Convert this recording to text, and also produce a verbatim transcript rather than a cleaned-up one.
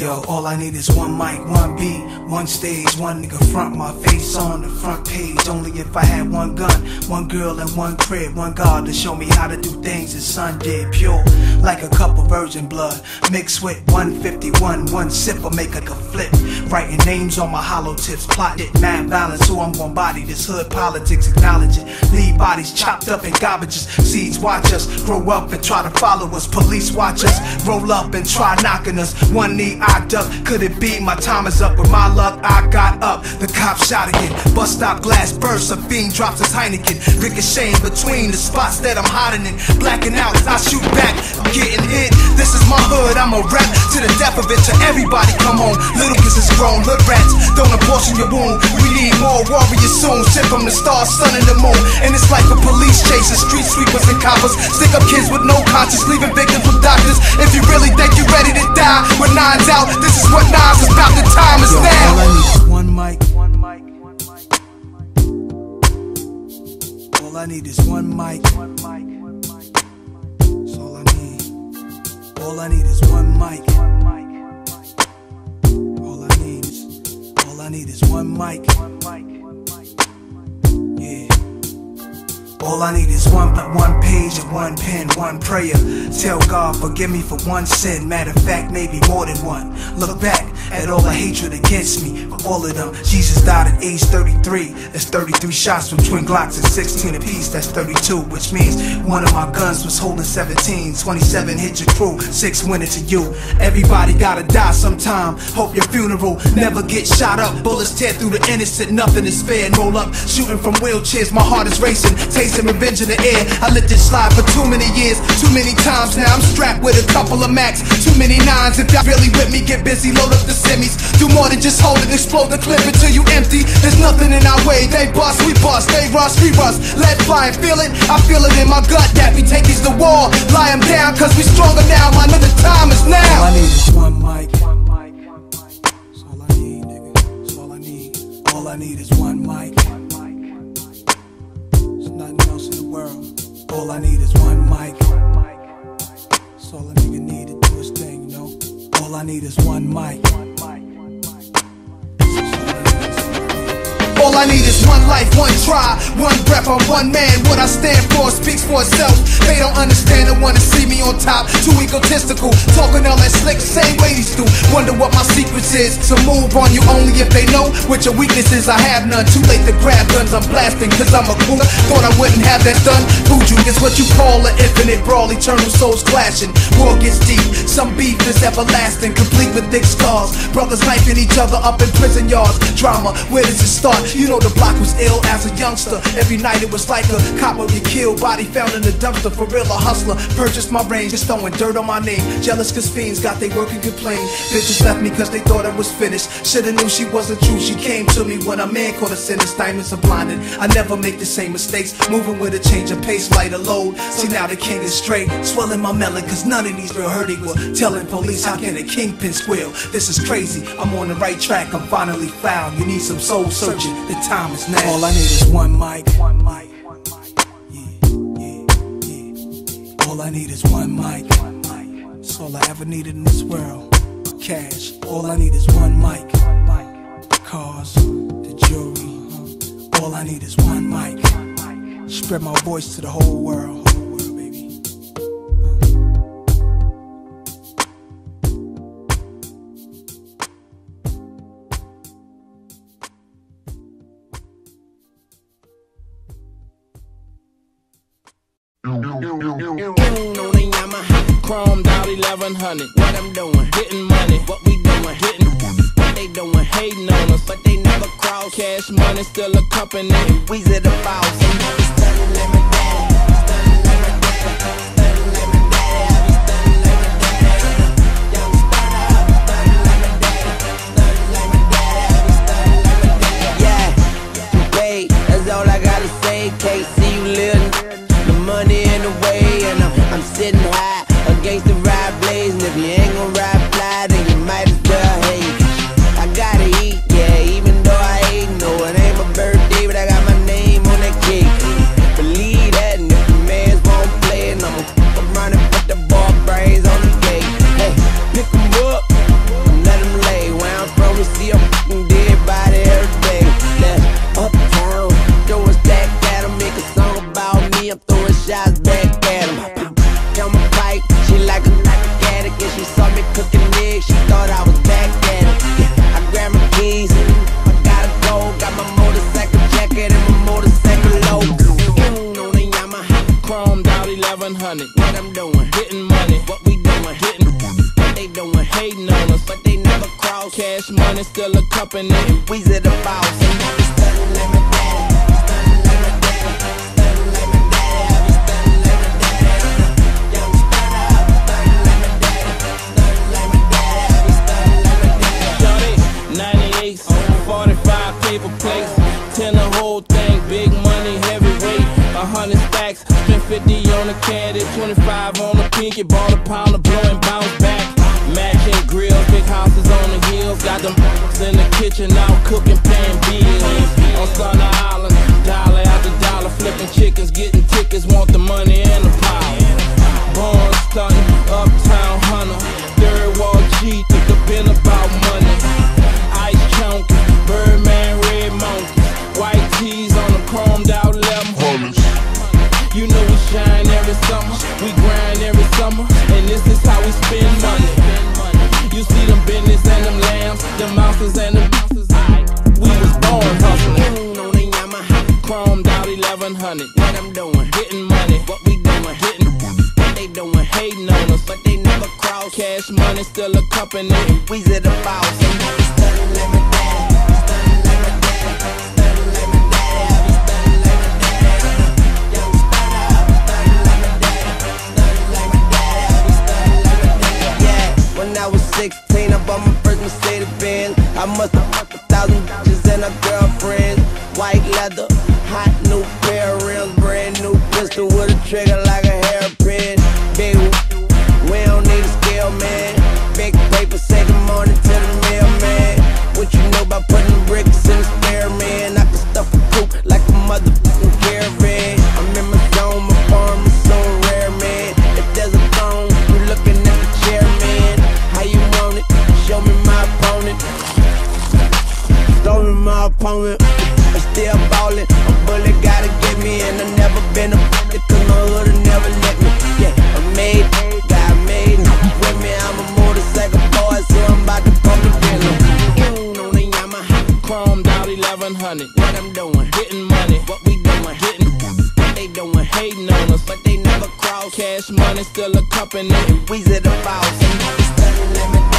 Yo, all I need is one mic, one beat, one stage, one nigga front my face on the front page. Only if I had one gun, one girl and one crib, one God to show me how to do things his son did. Pure, like a cup of virgin blood, mixed with one fifty-one, one sip will make a flip. Writing names on my hollow tips, plotting it, mad balance, who I'm gonna body. This hood politics, acknowledge it. Leave bodies chopped up in garbages. Seeds watch us grow up and try to follow us. Police watch us roll up and try knocking us. One knee I duck, could it be my time is up? With my luck I got up, the cop shot again. Bus stop glass bursts, a fiend drops his Heineken. Ricocheting between the spots that I'm hiding in. Blacking out, I shoot back, I'm getting hit. This is my hood, I'm a rap to the death of it. To everybody come on, little kids is grown. Hood rats, don't abortion your wound. We need more warriors soon. Sent from the stars, sun and the moon. And it's like a police chasing street sweepers and coppers. Stick up kids with no conscience, leaving victims with doctors. If you really think you're ready to die with nines out, this is what nines is about. The time is now. All I need is one mic, one mic, one mic. All I need is one mic, one mic, one mic. That's all I need. All I need is one mic, one mic, one mic. All I need is, all I need is one mic, one mic, one mic. Yeah. All I need is one, one page and one pen, one prayer. Tell God, forgive me for one sin. Matter of fact, maybe more than one. Look back at all the hatred against me, for all of them. Jesus died at age thirty-three. That's thirty-three shots from twin Glocks and sixteen apiece. That's thirty-two, which means one of my guns was holding seventeen. twenty-seven hit your crew, six went into you. Everybody gotta die sometime. Hope your funeral never gets shot up. Bullets tear through the innocent, nothing is fair. And roll up, shooting from wheelchairs. My heart is racing, tasting revenge in the air. I let this slide for too many years, too many times. Now I'm strapped with a couple of max, too many nines. If y'all really with me, get busy, load up the semis. Do more than just hold it, explode the clip until you empty. There's nothing in our way. They bust, we bust, they rush, we rust. Let fly and feel it, I feel it in my gut that we take these to war. Lie them down, cause we stronger now. My nigga, time is now. All I need is one mic, one mic, one mic. That's all I need, nigga. That's all I need. All I need is one mic, one mic, one mic. There's nothing else in the world. All I need is one mic, one mic, one mic. That's all a nigga need to do his thing, you know. All I need is one mic, one mic, one mic. All I need is one life, one try, one breath on one man. What I stand for speaks for itself. They don't understand and wanna see me on top. Too egotistical, talking all that slick, same way these do. Wonder what my secrets is. So move on you only if they know what your weaknesses. I have none. Too late to grab guns, I'm blasting cause I'm a cool. Thought I wouldn't have that done. Food you is what you call an infinite brawl. Eternal souls clashing, war gets deep. Some beef is everlasting, complete with thick scars. Brothers knifing each other up in prison yards. Drama, where does it start? You know the block was ill as a youngster. Every night it was like a cop would get killed. Body found in the dumpster, for real a hustler. Purchased my range, just throwing dirt on my name. Jealous cause fiends got they work and complain. Bitches left me cause they thought I was finished. Shoulda knew she wasn't true. She came to me when a man caught a sentence. Diamonds are blinded, I never make the same mistakes. Moving with a change of pace, lighter load. See now the king is straight, swelling my melon cause none of these real heard equal. Telling police how can a kingpin squeal. This is crazy, I'm on the right track. I'm finally found, you need some soul searching. The time is now. All I need is one mic, one mic, one mic. Yeah, yeah, yeah. All I need is one mic, one mic. That's all I ever needed in this world. Cash. All I need is one mic, one mic. The cars, the jewelry. All I need is one mic. Spread my voice to the whole world. Whole world, baby. Chromed out eleven hundred. What I'm doing? Getting money. What we doing? Getting money. What they doing? Hating on us, but they never cross. Cash money still a company. Weezy the boss. And I be stunning like my daddy. Stunning like my daddy. Stunning like my daddy. I be stunning like my daddy. Young stunner. I be stunning like my daddy. Stunning like my daddy. I be stunning like my daddy. Yeah, babe, that's all I gotta say. Can't see you living. The money in the way, and I'm, I'm sitting high against the ride blaze. And if you ain't gon' ride fly, then you might as well hate. I gotta eat, yeah, even though I ain't. No, it ain't my birthday, but I got my name on that cake. Believe Cash money still a company. Weezy the boss. And I be stunning like my daddy. Stunning like my daddy. Stunning like my daddy. I be stunning like my daddy. Young stunner. Stunning like my daddy. Stunning like my daddy. I be stunning like my daddy. Shorty, ninety-eights, forty-five paper plates. Ten the whole thing, big money, heavyweight. A hundred stacks, spent fifty on the caddy, twenty-five on the pinky. Bought a pound of blow and bounce back. Matching grills, big houses on the hills. Got them in the kitchen out cooking, paying bills. On Thunder Island, dollar after dollar, flipping chickens, getting tickets, want the money and the power. Born stunting, uptown hunter, third wall G, think a been about money. Ice chunky, Birdman, red monkey, white tees on the chromed out lemon. You know we shine every summer, we grind every summer, and this is how we spend money. You see them business and them lambs, them mouses and them mouses. We was born hustling. On the Yamaha, chromed out eleven hundred. What I'm doing, getting money. What we doing, hitting. What they doing, hating on us, but they never cross. Cash money still a company. Weezy the boss. And I be stunning like my daddy. Stunning like my daddy. Stunning like my daddy. I be stunning like my daddy. Young stunner. Stunning like my daddy. Stunning like my daddy. I be stunning like my daddy. Yeah, when I was sixteen, I bought my first Mercedes Benz. I must have fucked a thousand bitches and a girlfriend. White leather, hot new pair of rims, brand new pistol with a trigger like a hairpin. Big, we don't need a scale, man. Big paper, say good morning to the mailman. What you know about putting bricks in the spare, man? I can stuff a coupe like a motherfucking caravan. I'm in my zone, my farm is so rare, man. If there's a phone, you looking at the chair, man. How you want it? Show me my opponent. Show me my opponent. I'm still ballin'. A bullet gotta get me, and I never been a bullet, cause my hood'll never let me. Yeah, I made, got made. With me, I'm a motorcycle boy, so I'm about to pump the rhythm. On the Yamaha, chromed out eleven hundred. What I'm doing, getting money. What we doing, hitting. What they doing, hating on us, but they never cross. Cash money still a company. Weezy the boss. And I be stunning like my